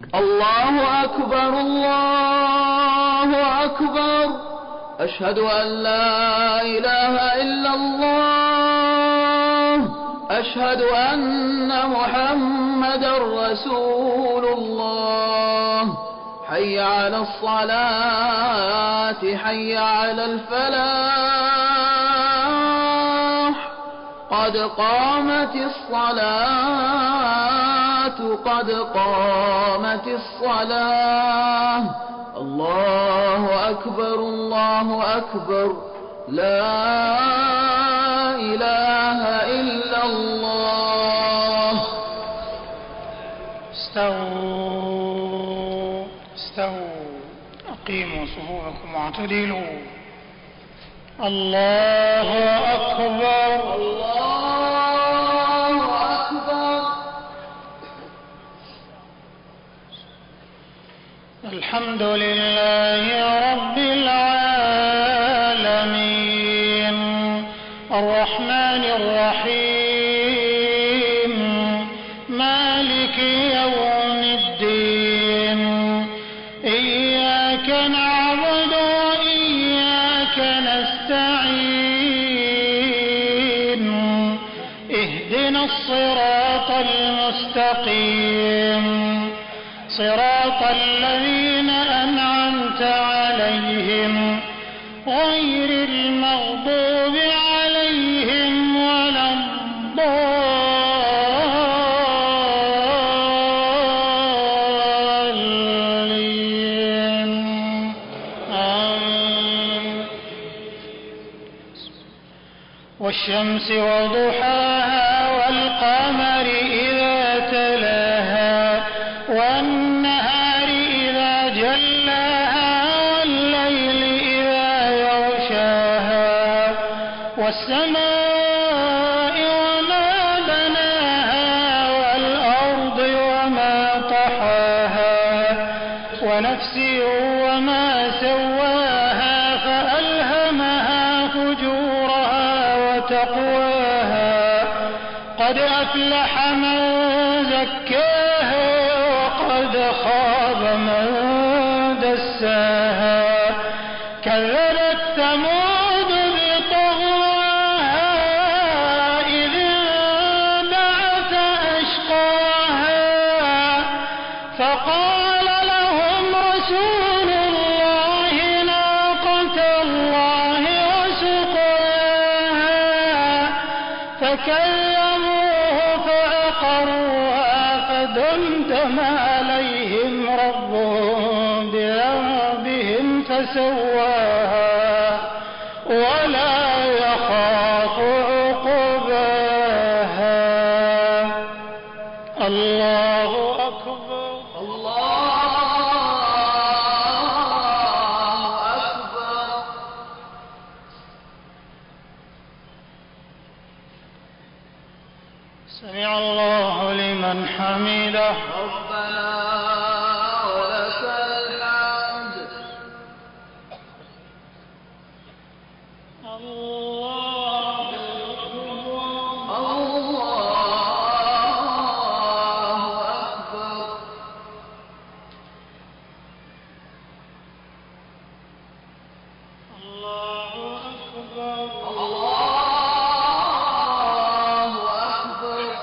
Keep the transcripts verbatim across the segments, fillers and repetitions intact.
الله أكبر الله أكبر أشهد أن لا إله إلا الله أشهد أن محمدا رسول الله حي على الصلاة حي على الفلاح قد قامت الصلاة قد قامت الصلاة الله أكبر الله أكبر لا إله إلا الله. استووا استووا أقيموا صفوفكم واعتدلوا. الله أكبر الله أكبر. الحمد لله رب العالمين الرحمن الرحيم مالك يوم الدين إياك نعبد وإياك نستعين اهدنا الصراط المستقيم صراط الذين أنعمت عليهم غير المغضوب عليهم ولا الضالين آمين. والشمس وضحاها والقمر إذا تلاها والنهار إذا جلاها والليل إذا يغشاها والسماء وما بناها والأرض وما طحاها ونفس وما سواها فألهمها فجورها وتقواها قد أفلح من زكاها وقد خاب من دساها كذبت ثمود بطغواها إذ انبعث أشقاها فقال لهم رسول الله ناقة الله وسقياها فكذبوه فعقروها فدمدم عليهم ربهم بذنبهم فسواها ولا يخاف عقباها. الله أكبر الله أكبر. سمع الله لمن حمده ربنا ولك الحمد. الله الله أكبر. الله الله أكبر. أكبر.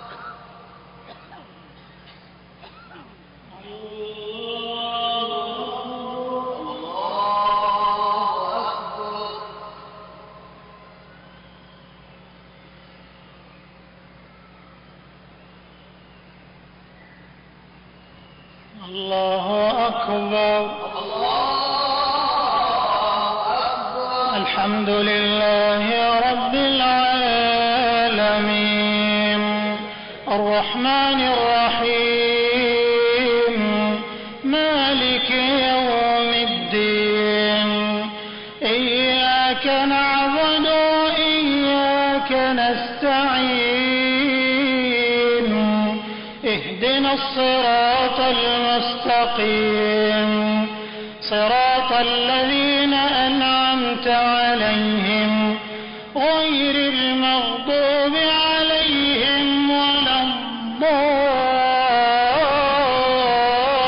الله أكبر. الحمد لله رب العالمين الرحمن الرحيم مالك يوم الدين إياك نعبد وإياك نستعين اهدنا الصراط المستقيم صراط الذين أنعمت عليهم غير المغضوب عليهم ولا الضالين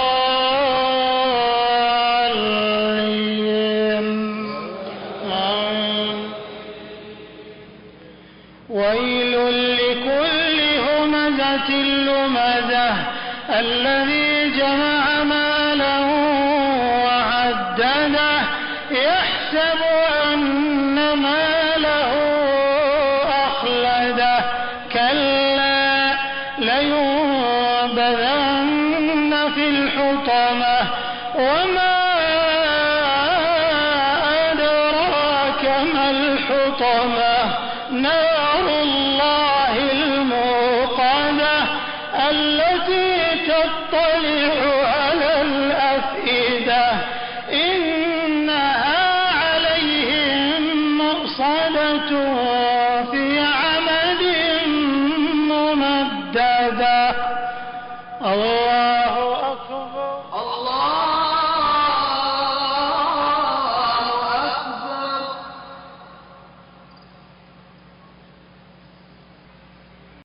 الذي جمع مالا وعدده يحسب أن ماله أخلده كلا لينبذن في الحطمة وما